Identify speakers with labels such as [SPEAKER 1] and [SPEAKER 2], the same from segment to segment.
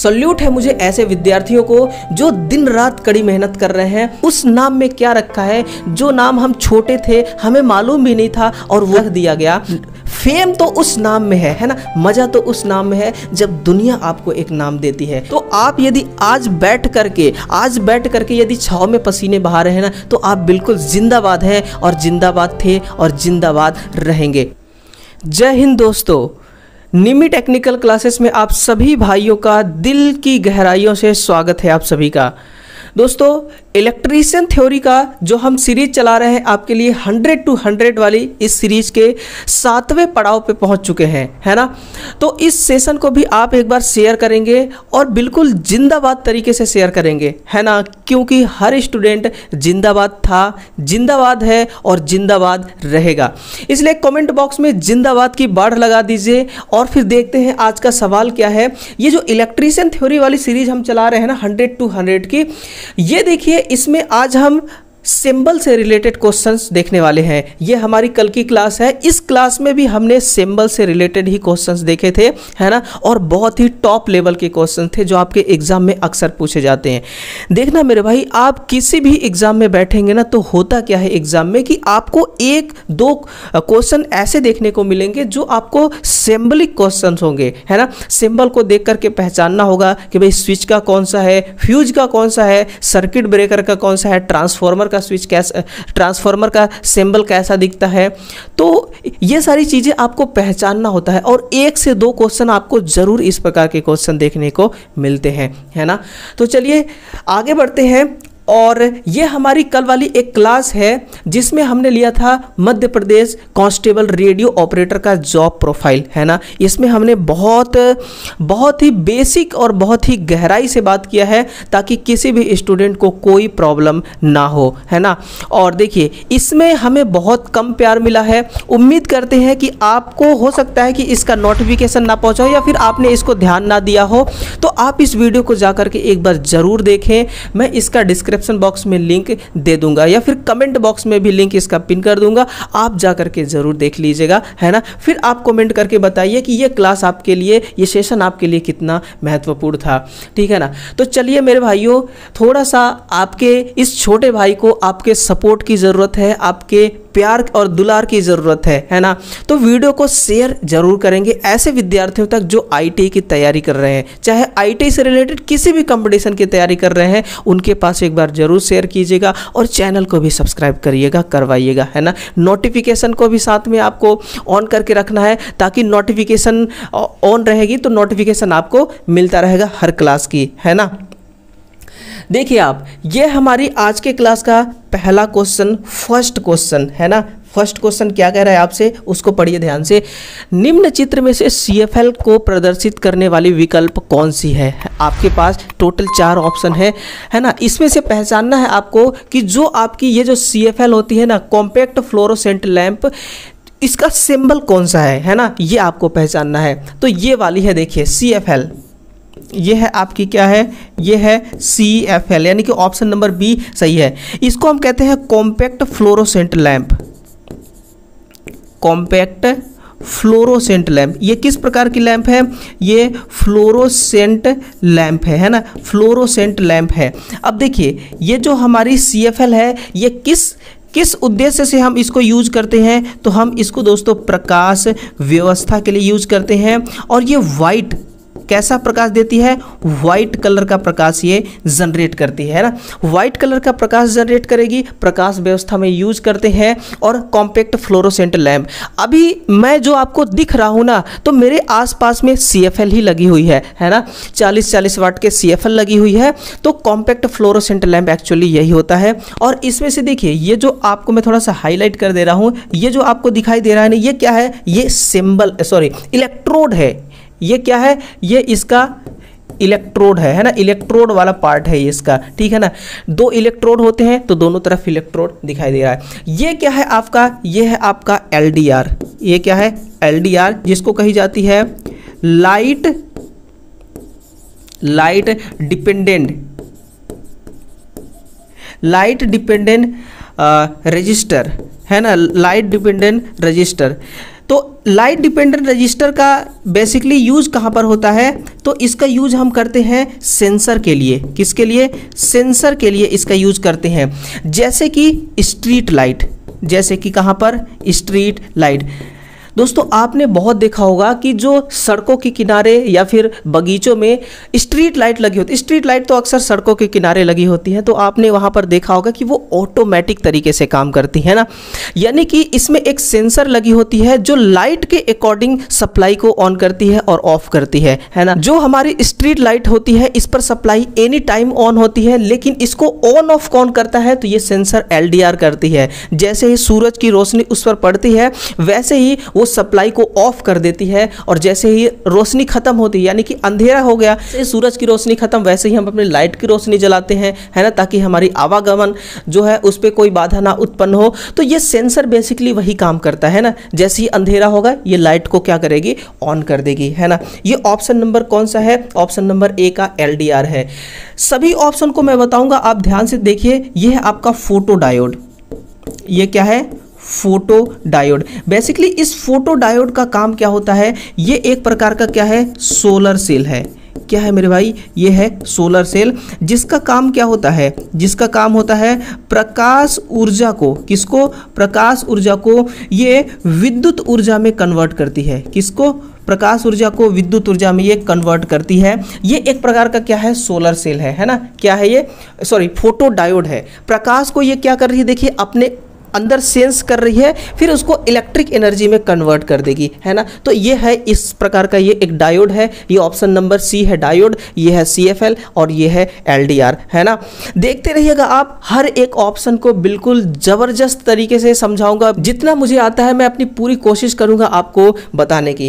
[SPEAKER 1] Salute है मुझे ऐसे विद्यार्थियों को जो दिन रात कड़ी मेहनत कर रहे हैं। उस नाम में क्या रखा है, जो नाम हम छोटे थे हमें मालूम भी नहीं था और वो रख दिया गया। फेम तो उस नाम में है ना, मजा तो उस नाम में है जब दुनिया आपको एक नाम देती है। तो आप यदि आज बैठ करके यदि छाव में पसीने बहा रहे हैं ना, तो आप बिल्कुल जिंदाबाद हैं और जिंदाबाद थे और जिंदाबाद रहेंगे। जय हिंद दोस्तों, निमी टेक्निकल क्लासेस में आप सभी भाइयों का दिल की गहराइयों से स्वागत है। आप सभी का दोस्तों, इलेक्ट्रीशियन थ्योरी का जो हम सीरीज चला रहे हैं आपके लिए 100 to 100 वाली इस सीरीज के 7वें पड़ाव पे पहुंच चुके हैं, है ना। तो इस सेशन को भी आप एक बार शेयर करेंगे और बिल्कुल जिंदाबाद तरीके से शेयर करेंगे, है ना, क्योंकि हर स्टूडेंट जिंदाबाद था, जिंदाबाद है और जिंदाबाद रहेगा। इसलिए कमेंट बॉक्स में जिंदाबाद की बाढ़ लगा दीजिए और फिर देखते हैं आज का सवाल क्या है। ये जो इलेक्ट्रीशियन थ्योरी वाली सीरीज हम चला रहे हैं ना 100 to 100 की, ये देखिए इसमें आज हम सिंबल से रिलेटेड क्वेश्चंस देखने वाले हैं। ये हमारी कल की क्लास है, इस क्लास में भी हमने सिंबल से रिलेटेड ही क्वेश्चंस देखे थे, है ना, और बहुत ही टॉप लेवल के क्वेश्चन थे जो आपके एग्जाम में अक्सर पूछे जाते हैं। देखना मेरे भाई, आप किसी भी एग्जाम में बैठेंगे ना तो होता क्या है एग्जाम में कि आपको 1-2 क्वेश्चन ऐसे देखने को मिलेंगे जो आपको सिंबलिक क्वेश्चन होंगे, है ना। सिंबल को देख करके पहचानना होगा कि भाई स्विच का कौन सा है, फ्यूज का कौन सा है, सर्किट ब्रेकर का कौन सा है, ट्रांसफॉर्मर स्विच कैसा, ट्रांसफार्मर का सिंबल कैसा दिखता है। तो ये सारी चीजें आपको पहचानना होता है और 1 से 2 क्वेश्चन आपको जरूर इस प्रकार के क्वेश्चन देखने को मिलते हैं, है ना। तो चलिए आगे बढ़ते हैं। और ये हमारी कल वाली एक क्लास है जिसमें हमने लिया था Madhya Pradesh constable radio operator का जॉब प्रोफाइल, है ना। इसमें हमने बहुत ही बेसिक और बहुत ही गहराई से बात किया है ताकि किसी भी स्टूडेंट को कोई प्रॉब्लम ना हो, है ना। और देखिए इसमें हमें बहुत कम प्यार मिला है। उम्मीद करते हैं कि आपको हो सकता है कि इसका नोटिफिकेशन ना पहुंचा हो या फिर आपने इसको ध्यान ना दिया हो, तो आप इस वीडियो को जाकर के एक बार जरूर देखें। मैं इसका डिस्क्रिप्शन बॉक्स में लिंक दे दूंगा या फिर कमेंट बॉक्स में भी लिंक इसका पिन कर दूंगा, आप जाकर के जरूर देख लीजिएगा, है ना। फिर आप कमेंट करके बताइए कि ये क्लास आपके लिए, ये सेशन आपके लिए कितना महत्वपूर्ण था, ठीक है ना। तो चलिए मेरे भाइयों, थोड़ा सा आपके इस छोटे भाई को आपके सपोर्ट की ज़रूरत है, आपके प्यार और दुलार की ज़रूरत है ना। तो वीडियो को शेयर जरूर करेंगे ऐसे विद्यार्थियों तक जो आईटीआई की तैयारी कर रहे हैं, चाहे आईटीआई से रिलेटेड किसी भी कंपटीशन की तैयारी कर रहे हैं, उनके पास एक बार जरूर शेयर कीजिएगा और चैनल को भी सब्सक्राइब करिएगा, करवाइएगा, है ना। नोटिफिकेशन को भी साथ में आपको ऑन करके रखना है ताकि नोटिफिकेशन ऑन रहेगी तो नोटिफिकेशन आपको मिलता रहेगा हर क्लास की, है ना। देखिए आप, ये हमारी आज के क्लास का पहला क्वेश्चन, फर्स्ट क्वेश्चन, है ना। फर्स्ट क्वेश्चन क्या कह रहा है आपसे, उसको पढ़िए ध्यान से। निम्न चित्र में से CFL को प्रदर्शित करने वाली विकल्प कौन सी है। आपके पास टोटल 4 ऑप्शन है ना। इसमें से पहचानना है आपको कि जो आपकी ये जो CFL होती है ना, कॉम्पैक्ट फ्लोरोसेंट लैंप, इसका सिंबल कौन सा है ना, ये आपको पहचानना है। तो ये वाली है, देखिए CFL, ये है आपकी क्या है, ये है CFL, यानी कि ऑप्शन नंबर बी सही है। इसको हम कहते हैं compact fluorescent lamp. Compact fluorescent lamp, ये किस प्रकार की लैंप है, ये फ्लोरोसेंट लैंप है ना, फ्लोरोसेंट लैंप है। अब देखिए ये जो हमारी CFL है, ये किस उद्देश्य से हम इसको यूज करते हैं, तो हम इसको दोस्तों प्रकाश व्यवस्था के लिए यूज करते हैं। और ये वाइट कैसा प्रकाश देती है, वाइट कलर का प्रकाश ये जनरेट करती है ना, वाइट कलर का प्रकाश जनरेट करेगी, प्रकाश व्यवस्था में यूज करते हैं। और कॉम्पैक्ट फ्लोरोसेंट लैंप, अभी मैं जो आपको दिख रहा हूँ ना, तो मेरे आसपास में CFL ही लगी हुई है ना, 40 वाट के CFL लगी हुई है। तो कॉम्पैक्ट फ्लोरोसेंट लैंप एक्चुअली यही होता है। और इसमें से देखिए ये जो आपको मैं थोड़ा सा हाईलाइट कर दे रहा हूँ, ये जो आपको दिखाई दे रहा है ना, ये क्या है, ये इलेक्ट्रोड है। ये क्या है, ये इसका इलेक्ट्रोड है ना, इलेक्ट्रोड वाला पार्ट है ये इसका, ठीक है ना। 2 इलेक्ट्रोड होते हैं तो दोनों तरफ इलेक्ट्रोड दिखाई दे रहा है। ये क्या है आपका, ये है आपका LDR। ये क्या है, LDR, जिसको कही जाती है लाइट डिपेंडेंट रजिस्टर, है ना, लाइट डिपेंडेंट रजिस्टर। तो लाइट डिपेंडेंट रजिस्टर का बेसिकली यूज कहाँ पर होता है, तो इसका यूज हम करते हैं सेंसर के लिए। किसके लिए? सेंसर के लिए इसका यूज करते हैं। जैसे कि स्ट्रीट लाइट, जैसे कि कहाँ पर? Street light. दोस्तों आपने बहुत देखा होगा कि जो सड़कों के किनारे या फिर बगीचों में स्ट्रीट लाइट लगी होती है, स्ट्रीट लाइट तो अक्सर सड़कों के किनारे लगी होती है, तो आपने वहाँ पर देखा होगा कि वो ऑटोमेटिक तरीके से काम करती है ना, यानी कि इसमें एक सेंसर लगी होती है जो लाइट के अकॉर्डिंग सप्लाई को ऑन करती है और ऑफ करती है ना। जो हमारी स्ट्रीट लाइट होती है इस पर सप्लाई एनी टाइम ऑन होती है, लेकिन इसको ऑन ऑफ कौन करता है? तो ये सेंसर LDR करती है। जैसे ही सूरज की रोशनी उस पर पड़ती है वैसे ही वो सप्लाई को ऑफ कर देती है, और जैसे ही रोशनी खत्म होती है यानी कि अंधेरा हो गया, सूरज की रोशनी खत्म, वैसे ही हम अपने लाइट की रोशनी जलाते हैं, है ना, ताकि हमारी आवागमन जो है उस पर कोई बाधा ना उत्पन्न हो। तो ये सेंसर बेसिकली वही काम करता है ना। जैसे ही अंधेरा होगा ये लाइट को क्या करेगी? ऑन कर देगी, है ना। ये ऑप्शन नंबर कौन सा है? ऑप्शन नंबर ए का LDR है। सभी ऑप्शन को मैं बताऊंगा, आप ध्यान से देखिए। ये है आपका फोटो डायोड। ये क्या है? Photo diode. बेसिकली इस फोटो डायोड का काम क्या होता है? ये एक प्रकार का क्या है? सोलर सेल है। क्या है मेरे भाई? ये है सोलर सेल, जिसका काम क्या होता है? जिसका काम होता है प्रकाश ऊर्जा को, किसको? प्रकाश ऊर्जा को ये विद्युत ऊर्जा में कन्वर्ट करती है। किसको? प्रकाश ऊर्जा को विद्युत ऊर्जा में ये कन्वर्ट करती है। ये एक प्रकार का क्या है? सोलर सेल है ना। क्या है ये? सॉरी, फोटो डायोड है। प्रकाश को ये क्या कर रही है? देखिए अपने अंदर सेंस कर रही है, फिर उसको इलेक्ट्रिक एनर्जी में कन्वर्ट कर देगी, है ना। तो ये है इस प्रकार का, ये एक डायोड है। ये ऑप्शन नंबर सी है डायोड, ये है CFL और ये है LDR, है ना। देखते रहिएगा आप, हर एक ऑप्शन को बिल्कुल जबरदस्त तरीके से समझाऊंगा। जितना मुझे आता है मैं अपनी पूरी कोशिश करूंगा आपको बताने की।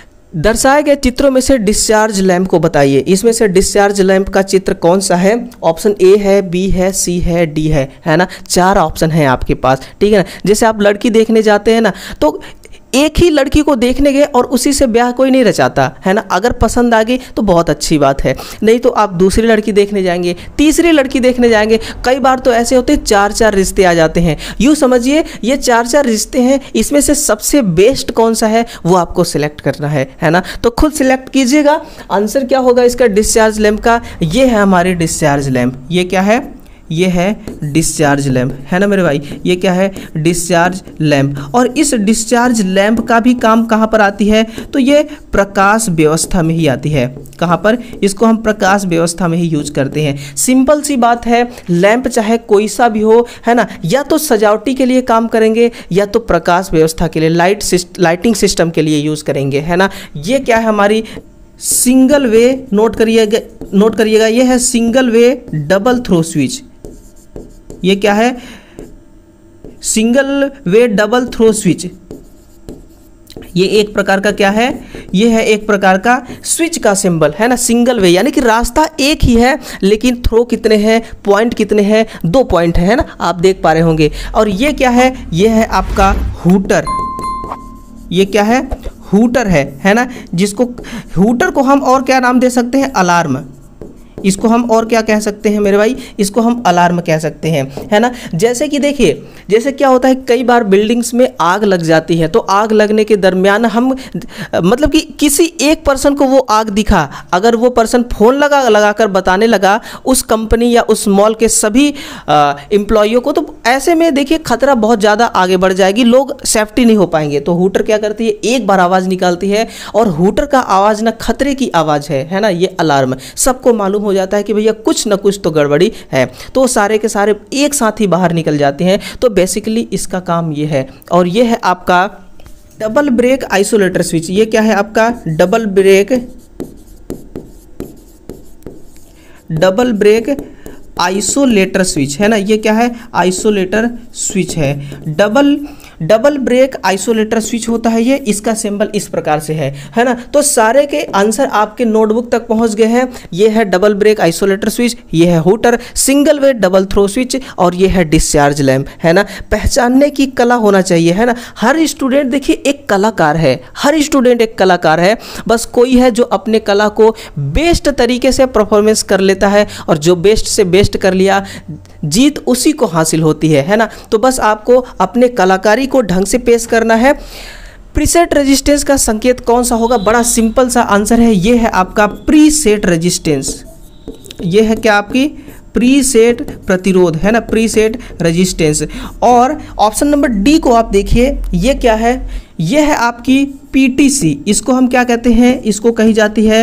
[SPEAKER 1] दर्शाए गए चित्रों में से डिस्चार्ज लैंप को बताइए। इसमें से डिस्चार्ज लैंप का चित्र कौन सा है? ऑप्शन ए है, बी है, सी है, डी है ना। 4 ऑप्शन है आपके पास, ठीक है ना। जैसे आप लड़की देखने जाते हैं ना, तो एक ही लड़की को देखने गए और उसी से ब्याह कोई नहीं रचाता, है ना। अगर पसंद आ गई तो बहुत अच्छी बात है, नहीं तो आप दूसरी लड़की देखने जाएंगे, तीसरी लड़की देखने जाएंगे। कई बार तो ऐसे होते 4-4 रिश्ते आ जाते हैं। यूँ समझिए ये 4-4 रिश्ते हैं, इसमें से सबसे बेस्ट कौन सा है वो आपको सिलेक्ट करना है ना। तो खुद सिलेक्ट कीजिएगा। आंसर क्या होगा इसका डिस्चार्ज लैंप का? ये है हमारी डिस्चार्ज लैंप। ये क्या है? ये है डिस्चार्ज लैंप, है ना मेरे भाई। ये क्या है? Discharge lamp. और इस डिस्चार्ज लैंप का भी काम कहाँ पर आती है? तो ये प्रकाश व्यवस्था में ही आती है। कहाँ पर? इसको हम प्रकाश व्यवस्था में ही यूज करते हैं। सिंपल सी बात है, लैंप चाहे कोई सा भी हो, है ना, या तो सजावटी के लिए काम करेंगे या तो प्रकाश व्यवस्था के लिए, लाइटिंग सिस्टम के लिए यूज करेंगे, है ना। ये क्या है? हमारी सिंगल वे, नोट करिएगा, ये है single way double throw switch. ये क्या है? Single way double throw switch. ये एक प्रकार का क्या है? ये है एक प्रकार का स्विच का सिंबल, है ना। सिंगल वे यानी कि रास्ता एक ही है, लेकिन थ्रो कितने हैं, पॉइंट कितने हैं? 2 पॉइंट है ना, आप देख पा रहे होंगे। और ये क्या है? ये है आपका हूटर। ये क्या है? हूटर है ना। जिसको हूटर को हम और क्या नाम दे सकते हैं? अलार्म। इसको हम और क्या कह सकते हैं मेरे भाई? इसको हम अलार्म कह सकते हैं, है ना। जैसे कि देखिए, जैसे क्या होता है, कई बार बिल्डिंग्स में आग लग जाती है, तो आग लगने के दरमियान हम मतलब कि किसी एक पर्सन को वो आग दिखा, अगर वो पर्सन फ़ोन लगा कर बताने लगा उस कंपनी या उस मॉल के सभी एम्प्लॉइयों को, तो ऐसे में देखिए खतरा बहुत ज़्यादा आगे बढ़ जाएगी, लोग सेफ्टी नहीं हो पाएंगे। तो हूटर क्या करती है? एक बार आवाज़ निकालती है, और हूटर का आवाज़ ना खतरे की आवाज़ है ना। ये अलार्म सबको मालूम हो जाता है कि भैया कुछ ना कुछ तो गड़बड़ी है, तो सारे के सारे एक साथ ही बाहर निकल जाते हैं। तो बेसिकली इसका काम ये है। और ये है आपका डबल ब्रेक आइसोलेटर स्विच। ये क्या है आपका? डबल ब्रेक आइसोलेटर स्विच, है ना। ये क्या है? आइसोलेटर स्विच है। डबल ब्रेक आइसोलेटर स्विच होता है ये। इसका सिंबल इस प्रकार से है ना। तो सारे के आंसर आपके नोटबुक तक पहुंच गए हैं। ये है डबल ब्रेक आइसोलेटर स्विच, ये है hooter, single way double throw switch, और ये है डिस्चार्ज लैंप, है ना। पहचानने की कला होना चाहिए, है ना। हर स्टूडेंट देखिए एक कलाकार है, हर स्टूडेंट एक कलाकार है। बस कोई है जो अपने कला को बेस्ट तरीके से परफॉर्मेंस कर लेता है, और जो बेस्ट से बेस्ट कर लिया, जीत उसी को हासिल होती है ना। तो बस आपको अपने कलाकारी को ढंग से पेश करना है। प्रीसेट रेजिस्टेंस का संकेत कौन सा होगा? बड़ा सिंपल सा आंसर है, ये है आपका प्रीसेट रेजिस्टेंस। ये है क्या? आपकी प्रीसेट प्रतिरोध है ना, प्रीसेट रेजिस्टेंस। और ऑप्शन नंबर डी को आप देखिए, ये क्या है? ये है आपकी पीटीसी। इसको हम क्या कहते हैं? इसको कही जाती है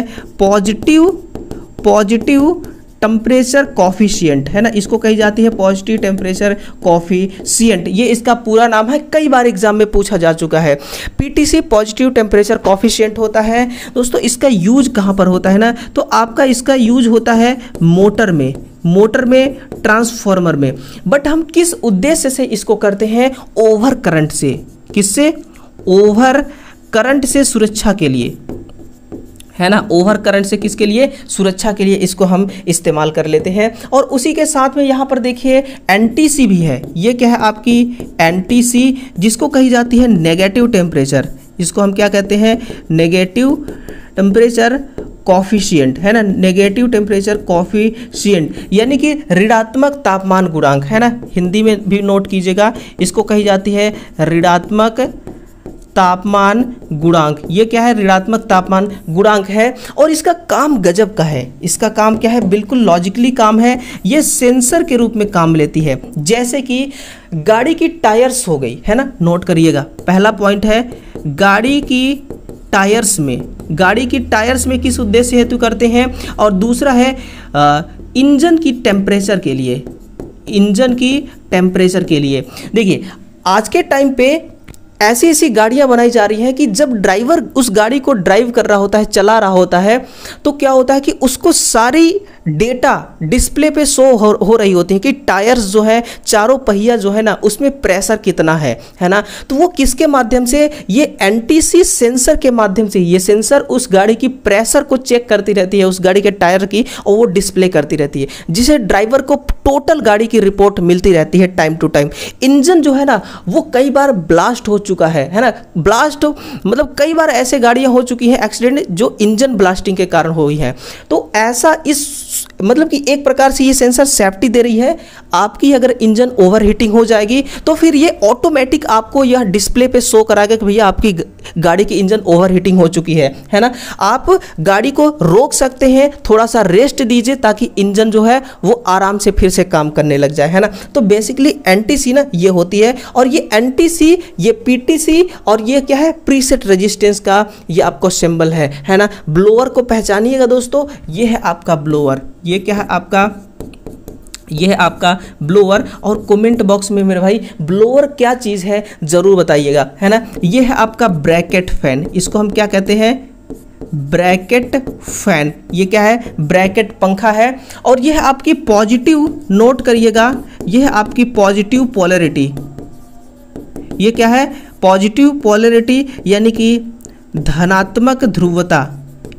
[SPEAKER 1] पॉजिटिव टेम्परेचर कॉफिशिएंट, है ना, इसको कही जाती है पॉजिटिव टेम्परेचर कॉफिशिएंट। ये इसका पूरा नाम है, कई बार एग्जाम में पूछा जा चुका है। पीटीसी पॉजिटिव टेम्परेचर कॉफिशिएंट होता है दोस्तों। इसका यूज कहाँ पर होता है ना, तो आपका इसका यूज होता है मोटर में, ट्रांसफॉर्मर में। बट हम किस उद्देश्य से इसको करते हैं? ओवर करंट से। किससे? ओवर करंट से, सुरक्षा के लिए, है ना, ओवर करंट से किसके लिए? सुरक्षा के लिए इसको हम इस्तेमाल कर लेते हैं। और उसी के साथ में यहाँ पर देखिए एनटीसी भी है। ये क्या है? आपकी एनटीसी, जिसको कही जाती है नेगेटिव टेम्परेचर। इसको हम क्या कहते हैं? नेगेटिव टेम्परेचर कॉफिशिएंट, है ना, नेगेटिव टेम्परेचर कॉफिशिएंट, यानी कि ऋणात्मक तापमान गुणांक, है ना, हिंदी में भी नोट कीजिएगा, इसको कही जाती है ऋणात्मक तापमान गुणांक। ये क्या है? ऋणात्मक तापमान गुणांक है। और इसका काम गजब का है। इसका काम क्या है? बिल्कुल लॉजिकली काम है। ये सेंसर के रूप में काम लेती है। जैसे कि गाड़ी की टायर्स हो गई, है ना, नोट करिएगा, पहला पॉइंट है गाड़ी की टायर्स में किस उद्देश्य हेतु करते हैं? और दूसरा है इंजन की टेम्परेचर के लिए, देखिए आज के टाइम पे ऐसी ऐसी गाड़ियां बनाई जा रही हैं कि जब ड्राइवर उस गाड़ी को ड्राइव कर रहा होता है, चला रहा होता है, तो क्या होता है कि उसको सारी डेटा डिस्प्ले पे शो हो रही होती है कि टायर्स जो है, चारों पहिया जो है ना, उसमें प्रेशर कितना है ना। तो वो किसके माध्यम से? ये एनटीसी सेंसर के माध्यम से। ये सेंसर उस गाड़ी की प्रेशर को चेक करती रहती है, उस गाड़ी के टायर की, और वो डिस्प्ले करती रहती है, जिसे ड्राइवर को टोटल गाड़ी की रिपोर्ट मिलती रहती है टाइम टू टाइम। इंजन जो है ना, वो कई बार ब्लास्ट हो चुका है ना, ब्लास्ट मतलब कई बार ऐसे गाड़ियां हो चुकी हैं एक्सीडेंट जो इंजन ब्लास्टिंग के कारण हुई है। तो ऐसा इस मतलब कि एक प्रकार से ये सेंसर सेफ्टी दे रही है। आपकी अगर इंजन ओवर हीटिंग हो जाएगी तो फिर ये ऑटोमेटिक आपको यह डिस्प्ले पे शो कराएगा कि भैया आपकी गाड़ी की इंजन ओवर हीटिंग हो चुकी है ना। आप गाड़ी को रोक सकते हैं, थोड़ा सा रेस्ट दीजिए ताकि इंजन जो है वो आराम से फिर से काम करने लग जाए, है ना। तो बेसिकली एनटीसी ना ये होती है, और ये एनटीसी, ये पीटीसी, और ये क्या है? प्रीसेट रेजिस्टेंस का ये आपको सिंबल है ना। ब्लोअर को पहचानिएगा दोस्तों, ये है आपका ब्लोअर। ये क्या है आपका? ये है आपका ब्लोअर। और कमेंट बॉक्स में मेरे भाई ब्लोअर क्या चीज़ है ज़रूर बताइएगा, है ना। ये है आपका ब्रैकेट फैन, इसको हम क्या कहते हैं? Bracket fan. ये क्या है? ब्रैकेट पंखा है। और ये है आपकी पॉजिटिव, नोट करिएगा, ये है आपकी पॉजिटिव पोलैरिटी। ये क्या है? पॉजिटिव पोलैरिटी, यानी कि धनात्मक ध्रुवता।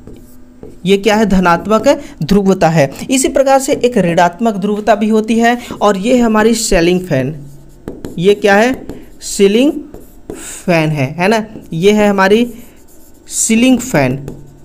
[SPEAKER 1] ये क्या है? धनात्मक ध्रुवता है। इसी प्रकार से एक ऋणात्मक ध्रुवता भी होती है। और ये है हमारी सीलिंग फैन। ये क्या है? सीलिंग फैन है ना। ये है हमारी सीलिंग फैन।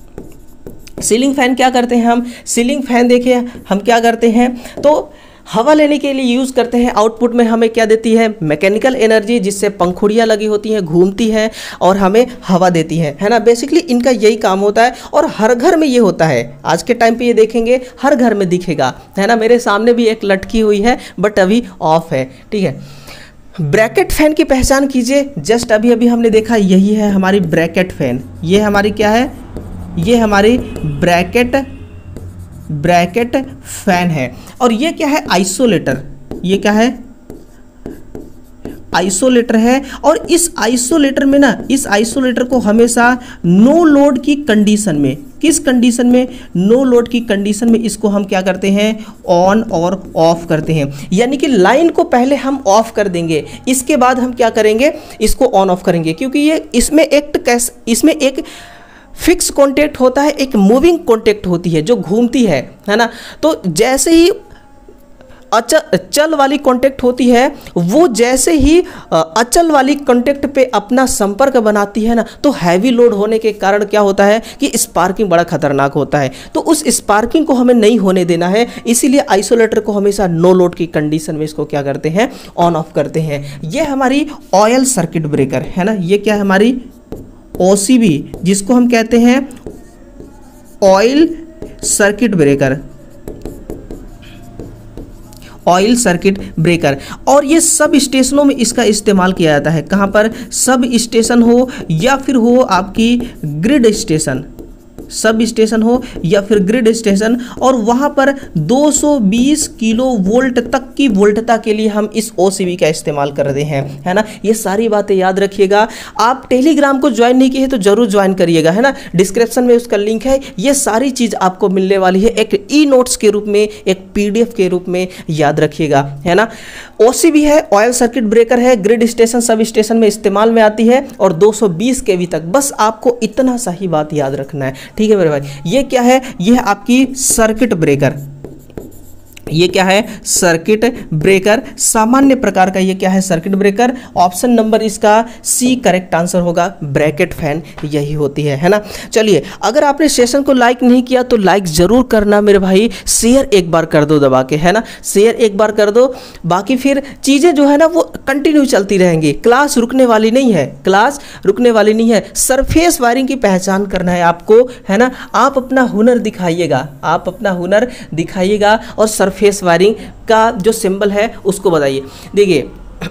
[SPEAKER 1] सीलिंग फैन क्या करते हैं हम? सीलिंग फैन देखिए हम क्या करते हैं, तो हवा लेने के लिए यूज़ करते हैं। आउटपुट में हमें क्या देती है? मैकेनिकल एनर्जी, जिससे पंखुड़ियाँ लगी होती हैं, घूमती हैं और हमें हवा देती है ना। बेसिकली इनका यही काम होता है, और हर घर में ये होता है। आज के टाइम पे ये देखेंगे हर घर में दिखेगा, है ना। मेरे सामने भी एक लटकी हुई है, बट अभी ऑफ है, ठीक है। ब्रैकेट फैन की पहचान कीजिए। जस्ट अभी अभी हमने देखा, यही है हमारी ब्रैकेट फैन। ये हमारी क्या है? ये हमारी ब्रैकेट फैन है। और ये क्या है? आइसोलेटर। ये क्या है? आइसोलेटर है। और इस आइसोलेटर में ना, इस आइसोलेटर को हमेशा नो लोड की कंडीशन में, किस कंडीशन में? नो लोड की कंडीशन में इसको हम क्या करते हैं? ऑन और ऑफ करते हैं। यानी कि लाइन को पहले हम ऑफ कर देंगे, इसके बाद हम क्या करेंगे? इसको ऑन ऑफ करेंगे, क्योंकि ये इसमें एक फिक्स कॉन्टेक्ट होता है, एक मूविंग कॉन्टेक्ट होती है जो घूमती है ना। तो जैसे ही अचल वाली कॉन्टेक्ट होती है, वो जैसे ही अचल वाली कॉन्टेक्ट पे अपना संपर्क बनाती है ना, तो हैवी लोड होने के कारण क्या होता है कि स्पार्किंग बड़ा खतरनाक होता है। तो उस स्पार्किंग को हमें नहीं होने देना है, इसीलिए आइसोलेटर को हमेशा नो लोड की कंडीशन में इसको क्या करते हैं? ऑन ऑफ करते हैं। ये हमारी ऑयल सर्किट ब्रेकर है ना। ये क्या है? हमारी OCB जिसको हम कहते हैं oil circuit breaker, oil circuit breaker. और ये सब स्टेशनों में इसका इस्तेमाल किया जाता है। कहाँ पर? सब स्टेशन हो या फिर हो आपकी ग्रिड स्टेशन, सब स्टेशन हो या फिर ग्रिड स्टेशन, और वहाँ पर 220 किलो वोल्ट तक की वोल्टता के लिए हम इस OCB का इस्तेमाल कर रहे हैं, है ना। ये सारी बातें याद रखिएगा। आप टेलीग्राम को ज्वाइन नहीं किए तो जरूर ज्वाइन करिएगा, है ना। डिस्क्रिप्शन में उसका लिंक है। ये सारी चीज़ आपको मिलने वाली है एक ई-नोट्स के रूप में, एक PDF के रूप में, याद रखिएगा, है ना। OCB है, ऑयल सर्किट ब्रेकर है, ग्रिड स्टेशन सब स्टेशन में इस्तेमाल में आती है, और 220 kV तक। बस आपको इतना सा ही बात याद रखना है, ठीक है मेरे भाई। ये क्या है? ये है आपकी सर्किट ब्रेकर। ये क्या है? सर्किट ब्रेकर, सामान्य प्रकार का। ये क्या है? Circuit breaker. ऑप्शन नंबर इसका C करेक्ट आंसर होगा। ब्रैकेट फैन यही होती है ना। चलिए, अगर आपने सेशन को लाइक नहीं किया तो लाइक जरूर करना मेरे भाई। शेयर एक बार कर दो दबा के, है ना। शेयर एक बार कर दो, बाकी फिर चीज़ें जो है ना वो कंटिन्यू चलती रहेंगी। क्लास रुकने वाली नहीं है, क्लास रुकने वाली नहीं है। सरफेस वायरिंग की पहचान करना है आपको, है ना। आप अपना हुनर दिखाइएगा, आप अपना हुनर दिखाइएगा, और सरफेस वायरिंग का जो सिंबल है उसको बताइए। देखिए,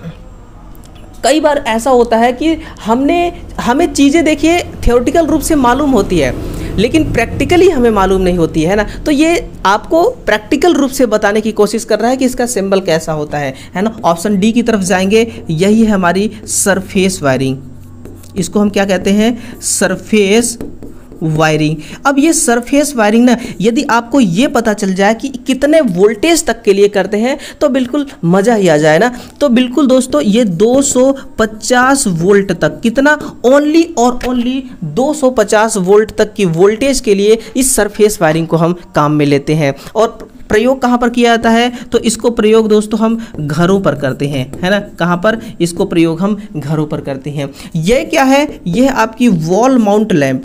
[SPEAKER 1] कई बार ऐसा होता है कि हमें चीज़ें देखिए थ्योरेटिकल रूप से मालूम होती है, लेकिन प्रैक्टिकली हमें मालूम नहीं होती है ना। तो ये आपको प्रैक्टिकल रूप से बताने की कोशिश कर रहा है कि इसका सिंबल कैसा होता है ना। ऑप्शन डी की तरफ जाएंगे। यही है हमारी सरफेस वायरिंग। इसको हम क्या कहते हैं? Surface wiring. अब ये सरफेस वायरिंग ना, यदि आपको ये पता चल जाए कि कितने वोल्टेज तक के लिए करते हैं तो बिल्कुल मज़ा ही आ जाए ना। तो बिल्कुल दोस्तों, ये 250 वोल्ट तक, कितना? ओनली और ओनली 250 वोल्ट तक की वोल्टेज के लिए इस सरफेस वायरिंग को हम काम में लेते हैं। और प्रयोग कहाँ पर किया जाता है? तो इसको प्रयोग दोस्तों हम घरों पर करते हैं, है ना। कहाँ पर? इसको प्रयोग हम घरों पर करते हैं। ये क्या है? यह आपकी wall mount lamp,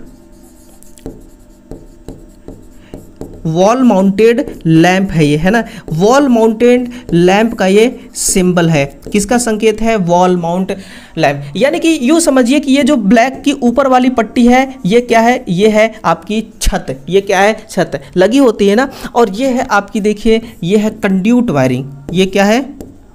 [SPEAKER 1] wall mounted lamp है ये, है ना। वॉल माउंटेड लैंप का ये सिंबल है। किसका संकेत है? Wall mount lamp. यानी कि यूँ समझिए कि ये जो ब्लैक की ऊपर वाली पट्टी है, ये क्या है? ये है आपकी छत। ये क्या है? छत लगी होती है ना। और ये है आपकी, देखिए, ये है कंड्यूट वायरिंग। ये क्या है?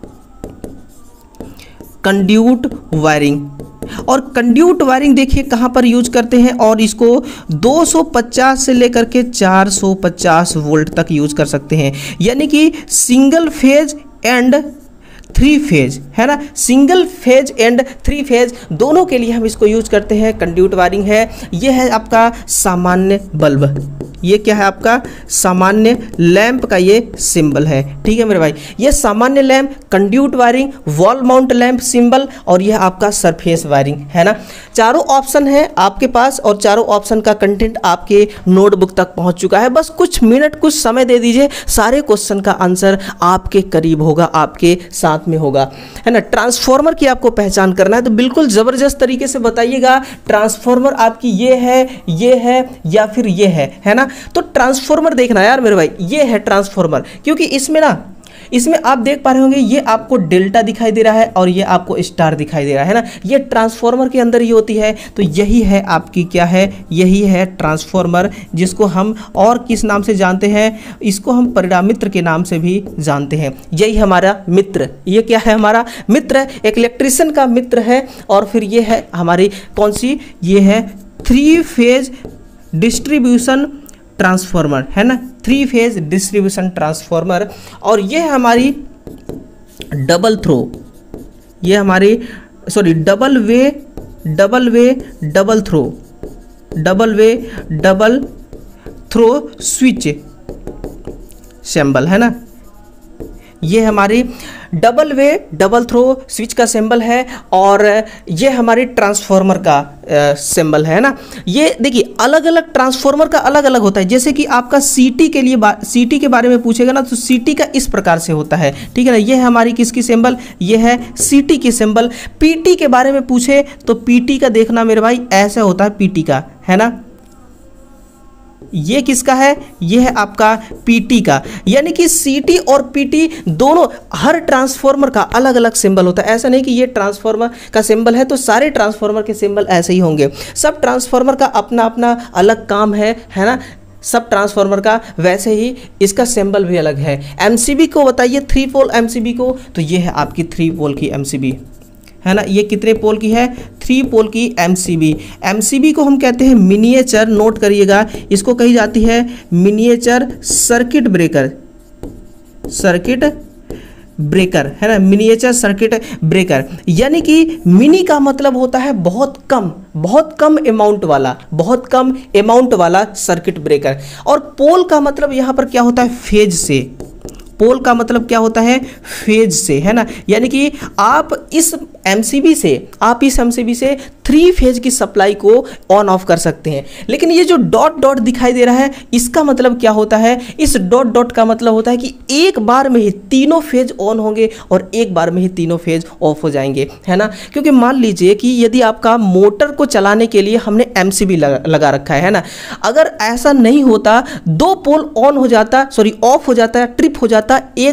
[SPEAKER 1] Conduit wiring. और कंड्यूट वायरिंग देखिए कहाँ पर यूज करते हैं, और इसको 250 से लेकर के 450 वोल्ट तक यूज कर सकते हैं। यानी कि सिंगल फेज एंड 3 फेज, है ना। सिंगल फेज एंड 3 फेज दोनों के लिए हम इसको यूज करते हैं। कंड्यूट वायरिंग है। ये है आपका सामान्य बल्ब। ये क्या है? आपका सामान्य लैंप का ये सिंबल है, ठीक है मेरे भाई। ये सामान्य lamp, conduit wiring, wall mount lamp symbol, और यह आपका सरफेस वायरिंग, है ना। चारों ऑप्शन है आपके पास, और चारों ऑप्शन का कंटेंट आपके नोटबुक तक पहुंच चुका है। बस कुछ मिनट, कुछ समय दे दीजिए, सारे क्वेश्चन का आंसर आपके करीब होगा, आपके साथ में होगा, है ना। ट्रांसफॉर्मर की आपको पहचान करना है तो बिल्कुल जबरदस्त तरीके से बताइएगा। ट्रांसफॉर्मर आपकी ये है या फिर ये है ना। तो ट्रांसफॉर्मर देखना यार मेरे भाई, ये है ट्रांसफॉर्मर, क्योंकि इसमें आप देख पा रहे होंगे ये आपको डेल्टा दिखाई दे रहा है और ये आपको स्टार दिखाई दे रहा है ना। ये ट्रांसफॉर्मर के अंदर ही होती है। तो यही है आपकी क्या है? यही है ट्रांसफॉर्मर, जिसको हम और किस नाम से जानते हैं? इसको हम परिणामित्र के नाम से भी जानते हैं। यही हमारा मित्र। ये क्या है? हमारा मित्र, एक इलेक्ट्रिशियन का मित्र है। और फिर ये है हमारी कौन सी? ये है 3 फेज डिस्ट्रीब्यूशन ट्रांसफॉर्मर, है ना। 3 फेज डिस्ट्रीब्यूशन ट्रांसफॉर्मर। और ये है हमारी डबल थ्रो, ये हमारी double way double throw switch symbol, है ना। ये हमारी double way double throw switch का सिंबल है, और ये हमारी ट्रांसफॉर्मर का सिंबल है ना। ये देखिए अलग अलग ट्रांसफॉर्मर का अलग अलग होता है। जैसे कि आपका सीटी के लिए सीटी के बारे में पूछेगा ना, तो सीटी का इस प्रकार से होता है, ठीक है ना। ये है हमारी किसकी सिंबल? ये है सीटी की सिंबल। पीटी के बारे में पूछे तो पीटी का देखना मेरे भाई ऐसा होता है, पीटी का, है ना। ये किसका है? ये है आपका पीटी का। यानी कि सीटी और पीटी दोनों, हर ट्रांसफॉर्मर का अलग अलग सिंबल होता है। ऐसा नहीं कि ये ट्रांसफॉर्मर का सिंबल है तो सारे ट्रांसफॉर्मर के सिंबल ऐसे ही होंगे। सब ट्रांसफॉर्मर का अपना अपना अलग काम है ना, सब ट्रांसफार्मर का, वैसे ही इसका सिंबल भी अलग है। एमसीबी को बताइए, 3 पोल एमसीबी को, तो ये है आपकी 3 पोल की एमसीबी, है ना। ये कितने पोल की है? 3 पोल की एमसीबी। एमसीबी को हम कहते हैं मिनिएचर, नोट करिएगा, इसको कही जाती है miniature circuit breaker, circuit breaker, है ना, मिनिएचर सर्किट ब्रेकर। यानी कि मिनी का मतलब होता है बहुत कम अमाउंट वाला, बहुत कम अमाउंट वाला सर्किट ब्रेकर। और पोल का मतलब यहाँ पर क्या होता है? फेज से। पोल का मतलब क्या होता है? फेज से, है ना। यानी कि आप इस एमसीबी से 3 फेज की सप्लाई को ऑन ऑफ कर सकते हैं। लेकिन ये जो डॉट डॉट दिखाई दे रहा है, इसका मतलब क्या होता है? इस डॉट डॉट का मतलब होता है कि एक बार में ही तीनों फेज ऑन होंगे और एक बार में ही तीनों फेज ऑफ हो जाएंगे, है ना। क्योंकि मान लीजिए कि यदि आपका मोटर को चलाने के लिए हमने एमसीबी लगा रखा है ना, अगर ऐसा नहीं होता, 2 पोल ऑन हो जाता, सॉरी ऑफ हो जाता, ट्रिप हो जाता,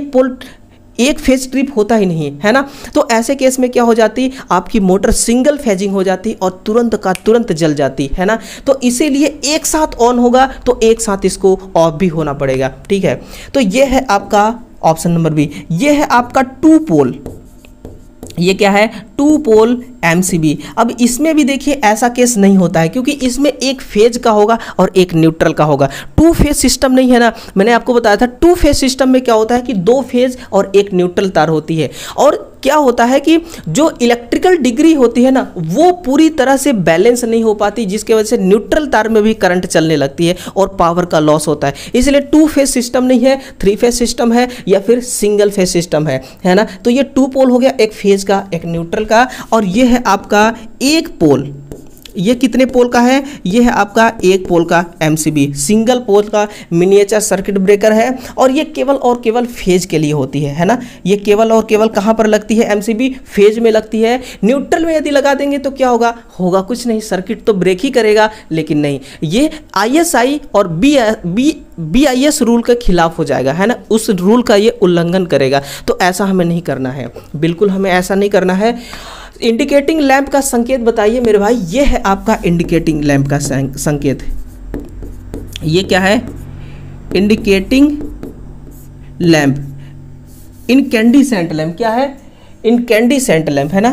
[SPEAKER 1] एक फेज ट्रिप होता ही नहीं, है ना। तो ऐसे केस में क्या हो जाती? आपकी मोटर सिंगल फेजिंग हो जाती और तुरंत का तुरंत जल जाती, है ना। तो इसीलिए एक साथ ऑन होगा तो एक साथ इसको ऑफ भी होना पड़ेगा, ठीक है। तो ये है आपका ऑप्शन नंबर बी। ये है आपका 2 पोल, ये क्या है? 2 पोल एमसीबी। अब इसमें भी देखिए ऐसा केस नहीं होता है, क्योंकि इसमें एक फेज का होगा और एक न्यूट्रल का होगा। 2 फेज सिस्टम नहीं है ना, मैंने आपको बताया था। 2 फेज सिस्टम में क्या होता है कि 2 फेज और एक न्यूट्रल तार होती है। और क्या होता है कि जो इलेक्ट्रिकल डिग्री होती है ना, वो पूरी तरह से बैलेंस नहीं हो पाती, जिसकी वजह से न्यूट्रल तार में भी करंट चलने लगती है और पावर का लॉस होता है। इसलिए 2 फेज सिस्टम नहीं है, 3 फेज सिस्टम है या फिर सिंगल फेज सिस्टम है ना। तो ये 2 पोल हो गया, एक फेज का, एक न्यूट्रल का। और ये है आपका 1 पोल। ये कितने पोल का है? ये है आपका 1 पोल का एमसीबी, सिंगल पोल का मिनिएचर सर्किट ब्रेकर है। और ये केवल और केवल फेज के लिए होती है ना। ये केवल और केवल कहाँ पर लगती है? एमसीबी फेज में लगती है। न्यूट्रल में यदि लगा देंगे तो क्या होगा? होगा कुछ नहीं, सर्किट तो ब्रेक ही करेगा, लेकिन नहीं, ये ISI और BIS रूल के खिलाफ हो जाएगा, है ना। उस रूल का ये उल्लंघन करेगा। तो ऐसा हमें नहीं करना है, बिल्कुल हमें ऐसा नहीं करना है। इंडिकेटिंग लैंप का संकेत बताइए मेरे भाई। ये है आपका इंडिकेटिंग लैंप का संकेत। ये क्या है? Indicating lamp, incandescent lamp. क्या है? इनकैंडिसेंट लैंप, है ना।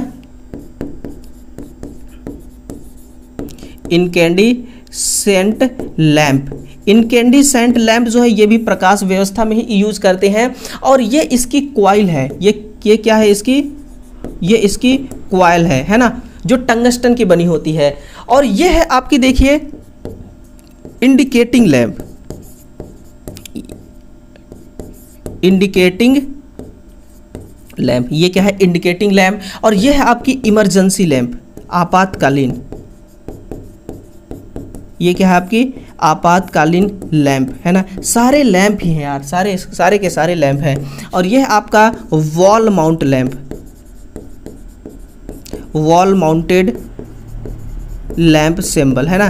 [SPEAKER 1] इनकैंडिसेंट लैंप, इनकैंडिसेंट लैंप जो है ये भी प्रकाश व्यवस्था में ही यूज करते हैं। और ये इसकी कॉइल है, ये क्या है इसकी? ये इसकी कॉइल है ना, जो टंगस्टन की बनी होती है। और ये है आपकी, देखिए, इंडिकेटिंग लैंप, इंडिकेटिंग लैंप। ये क्या है? Indicating lamp. और ये है आपकी इमरजेंसी लैंप, आपातकालीन। ये क्या है आपकी? आपातकालीन लैंप, है ना। सारे लैंप ही हैं यार, सारे के सारे लैंप हैं। और ये है आपका wall mount lamp, wall mounted lamp symbol, है ना।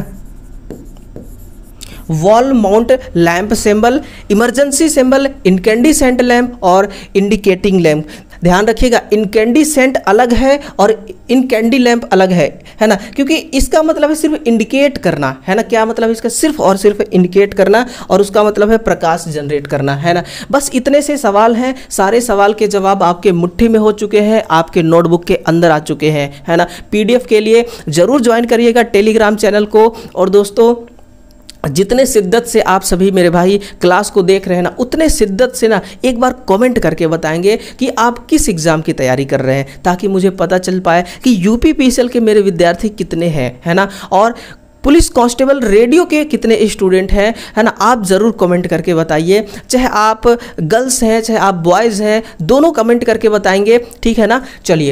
[SPEAKER 1] Wall mount lamp symbol, emergency symbol, incandescent lamp और इंडिकेटिंग लैंप। ध्यान रखिएगा, इनकैंडिसेंट अलग है और इनकैंडी लैंप अलग है ना। क्योंकि इसका मतलब है सिर्फ इंडिकेट करना, है ना। क्या मतलब है इसका? सिर्फ और सिर्फ इंडिकेट करना, और उसका मतलब है प्रकाश जनरेट करना, है ना। बस इतने से सवाल हैं। सारे सवाल के जवाब आपके मुट्ठी में हो चुके हैं, आपके नोटबुक के अंदर आ चुके हैं, है ना। PDF के लिए जरूर ज्वाइन करिएगा टेलीग्राम चैनल को। और दोस्तों, जितने शिद्दत से आप सभी मेरे भाई क्लास को देख रहे हैं ना, उतने शिद्दत से ना एक बार कमेंट करके बताएंगे कि आप किस एग्ज़ाम की तैयारी कर रहे हैं, ताकि मुझे पता चल पाए कि UPPCL के मेरे विद्यार्थी कितने हैं, है ना। और पुलिस कांस्टेबल रेडियो के कितने स्टूडेंट हैं, है ना। आप ज़रूर कमेंट करके बताइए, चाहे आप गर्ल्स हैं चाहे आप बॉयज़ हैं, दोनों कमेंट करके बताएंगे, ठीक है ना। चलिए,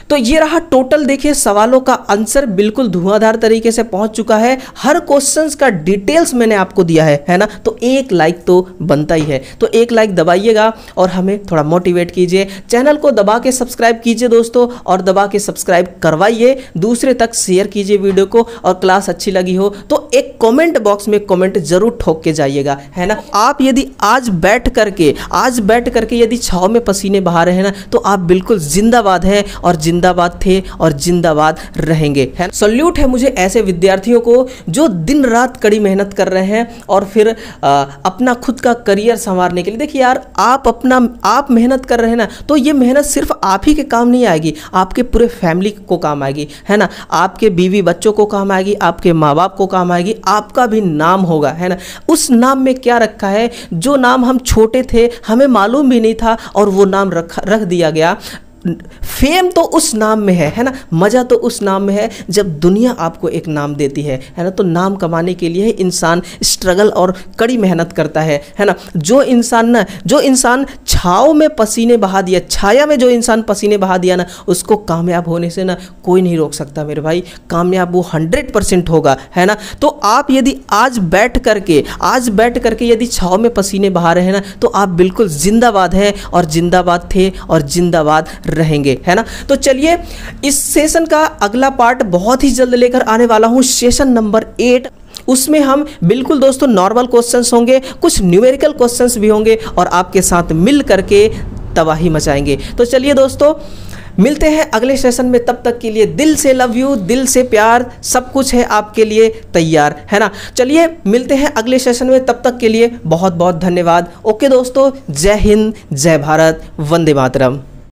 [SPEAKER 1] तो ये रहा टोटल, देखिए सवालों का आंसर बिल्कुल धुआंधार तरीके से पहुंच चुका है। हर क्वेश्चंस का डिटेल्स मैंने आपको दिया है ना। तो एक लाइक तो बनता ही है, तो एक लाइक दबाइएगा और हमें थोड़ा मोटिवेट कीजिए। चैनल को दबा के सब्सक्राइब कीजिए दोस्तों, और दबा के सब्सक्राइब करवाइए, दूसरे तक शेयर कीजिए वीडियो को। और क्लास अच्छी लगी हो तो एक कमेंट बॉक्स में कमेंट जरूर ठोक के जाइएगा, है ना। आप यदि आज बैठ करके यदि छाव में पसीने बहा रहे हैं ना, तो आप बिल्कुल जिंदाबाद हैं, और जिंदाबाद थे और जिंदाबाद रहेंगे, है। सल्यूट है मुझे ऐसे विद्यार्थियों को जो दिन रात कड़ी मेहनत कर रहे हैं और फिर अपना खुद का करियर संवारने के लिए। देखिए यार, आप मेहनत कर रहे हैं ना, तो ये मेहनत सिर्फ आप ही के काम नहीं आएगी, आपके पूरे फैमिली को काम आएगी, है ना। आपके बीवी बच्चों को काम आएगी, आपके माँ बाप को काम आएगी, आपका भी नाम होगा, है ना। उस नाम में क्या रखा है, जो नाम हम छोटे थे हमें मालूम भी नहीं था और वो नाम रख दिया गया। फेम तो उस नाम में है ना। मज़ा तो उस नाम में है जब दुनिया आपको एक नाम देती है ना। तो नाम कमाने के लिए इंसान स्ट्रगल और कड़ी मेहनत करता है ना। जो इंसान छाव में पसीने बहा दिया, छाया में जो इंसान पसीने बहा दिया ना, उसको कामयाब होने से ना कोई नहीं रोक सकता मेरे भाई। कामयाब वो 100% होगा, है ना। तो आप यदि आज बैठ करके यदि छाव में पसीने बहा रहे हैं ना, तो आप बिल्कुल जिंदाबाद हैं, और जिंदाबाद थे और जिंदाबाद रहेंगे, है ना। तो चलिए, इस सेशन का अगला पार्ट बहुत ही जल्द लेकर आने वाला हूं, सेशन नंबर 8। उसमें हम बिल्कुल दोस्तों नॉर्मल क्वेश्चंस होंगे, कुछ न्यूमेरिकल क्वेश्चंस भी होंगे, और आपके साथ मिल करके तबाही मचाएंगे। तो चलिए दोस्तों, मिलते हैं अगले सेशन में। तब तक के लिए दिल से लव यू, दिल से प्यार, सब कुछ है आपके लिए तैयार, है ना। चलिए मिलते हैं अगले सेशन में, तब तक के लिए बहुत बहुत धन्यवाद। ओके दोस्तों, जय हिंद, जय भारत, वंदे मातरम।